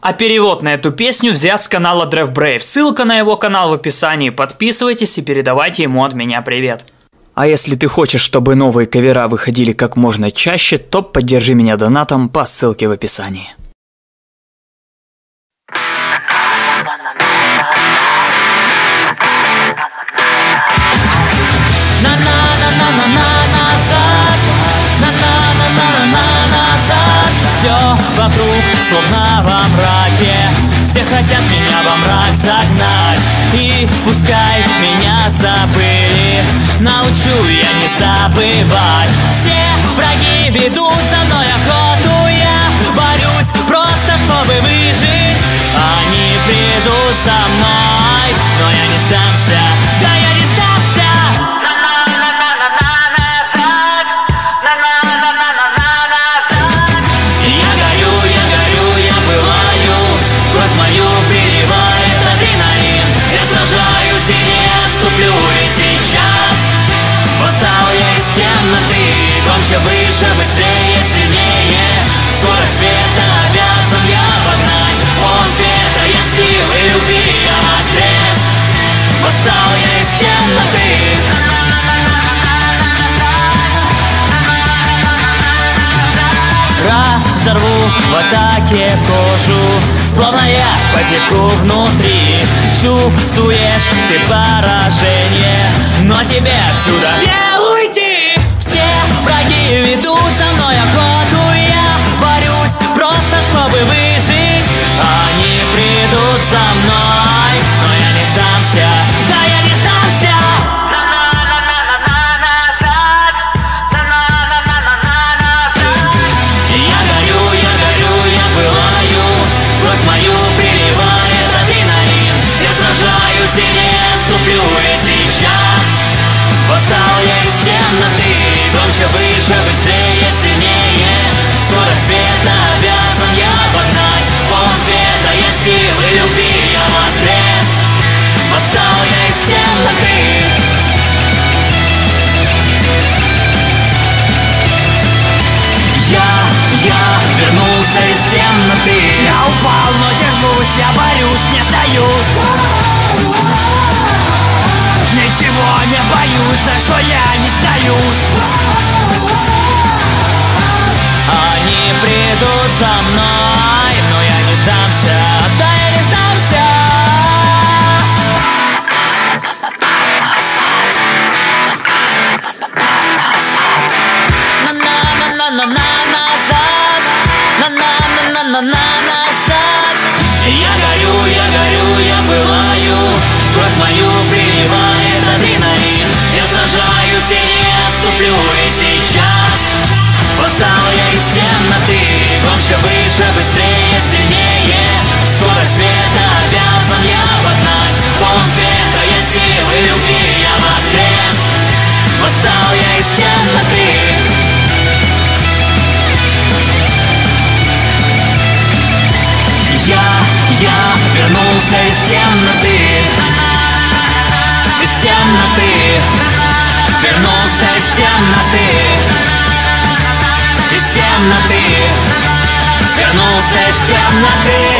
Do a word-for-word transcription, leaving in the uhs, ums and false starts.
А перевод на эту песню взят с канала Древ Брейв. Ссылка на его канал в описании. Подписывайтесь и передавайте ему от меня привет. А если ты хочешь, чтобы новые кавера выходили как можно чаще, то поддержи меня донатом по ссылке в описании. Все вокруг словно во мраке, все хотят меня во мрак загнать. И пускай меня забыли, научу я не забывать. Все враги ведут за мной охоту, я борюсь просто чтобы выжить. Они придут за мной, но я не сдамся, да я не сдамся. Громче, выше, быстрее, сильнее. Скорость света обязан я обогнать. Он света, я силы любви, я воскрес. Восстал я из темноты. Разорву в атаке кожу, словно я потеку внутри. Чувствуешь ты поражение, но тебе отсюда не уйти. Все враги ведут за мной охоту, я борюсь просто чтобы выжить. Они придут за мной, но я не сдамся, да я не сдамся. Я горю, я горю, я пылаю, кровь мою приливает адреналин. Я сражаюсь и не отступлю, и сейчас восстал я из темноты. Громче, выше, быстрее, сильнее. Скорость света обязан я обогнать. Полон света, я силы любви, я воскрес. Восстал я из темноты. Я, я вернулся из темноты. Я упал, но держусь, я борюсь, не сдаюсь. Ничего не боюсь, на что я не сдаюсь. Они придут за мной, но я не сдамся, да я не сдамся. На-на-на-на-на назад, на-на-на-на-на назад. Я горю, я горю, я пылаю, кровь мою приливает адреналин. Я сражаюсь и не отступлю, и сейчас восстал я из темноты. Громче, выше, быстрее, сильнее. Скорость света обязан я обогнать. Полон света, я силы любви, я воскрес. Восстал я из темноты. Я, я вернулся из темноты. Из темноты. Вернулся из темноты. Из темноты. Вернулся из темноты.